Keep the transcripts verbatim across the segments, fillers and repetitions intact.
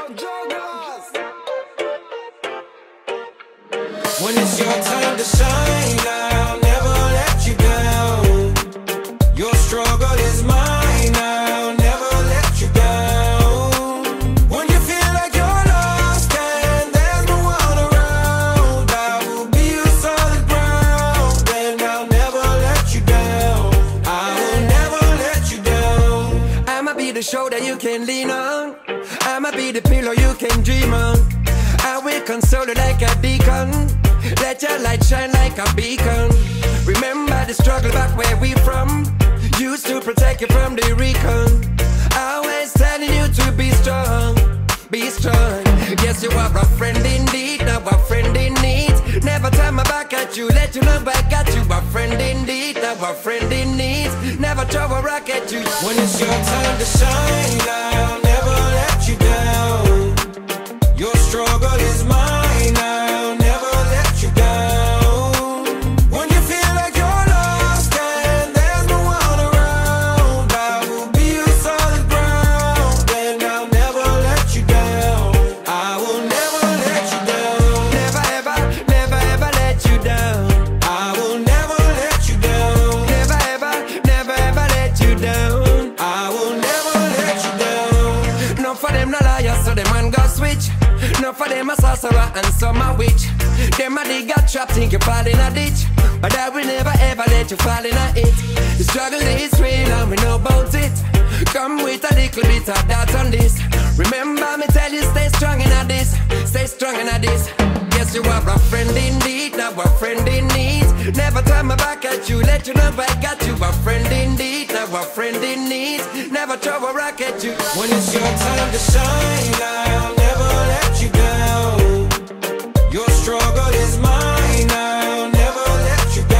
Jugglerz. When it's your time to shine, I'll never let you down. Your struggle is mine, I'll never let you down. When you feel like you're lost and there's no one around, I will be your solid ground, and I'll never let you down. I will never let you down. I'ma be the shoulder you can lean on, I'ma be the pillow you can dream on. I will console you like a beacon, let your light shine like a beacon. Remember the struggle back where we from, used to protect you from the recon. Always telling you to be strong, be strong. Yes, you are a friend indeed, now a friend in need. Never turn my back at you, let you know I got you. A friend indeed, now a friend in need. Never throw a rock at you. When it's your time to shine, I'll never let you down. Your struggle is mine, I'll never let you down. When you feel like you're lost and there's no one around, I will be your solid ground, and I'll never let you down. I will never let you down. Never ever, never ever let you down. I will never let you down. Never ever, never ever let you down. I will never let you down. No for them no liars, so them man go switch. No for them a sorcerer and some a witch. Them a dig a trap, think you fall in a ditch, but I will never ever let you fall in a it. The struggle is real and we know about it. Come with a little bit of that on this. Remember me tell you, stay strong in a this, stay strong in a this. Yes, you are a friend indeed, now a friend in need. Never turn my back at you, let you know I got you. A friend indeed, now a friend in need. Never throw a rock at you. When it's your time to shine, I'll never let you down. Your struggle is mine, I'll never let you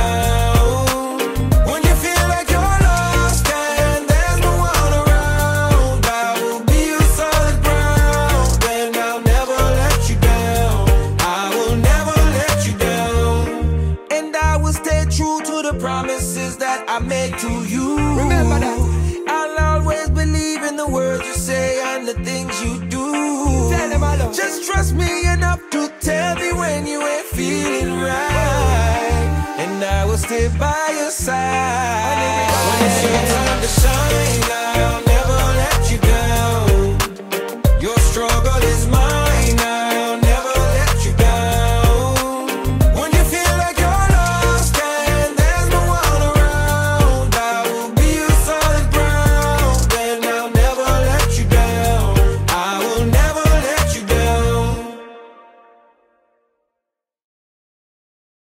down. When you feel like you're lost and there's no one around, I will be your solid ground, and I'll never let you down. I will never let you down. And I will stay true to the promises that I made to you. Remember that. I'll always believe in the words you say and the things you do. Tell them I love. Just trust me enough to tell me when you ain't feeling right, and I will stay by your side. When it's your time to shine,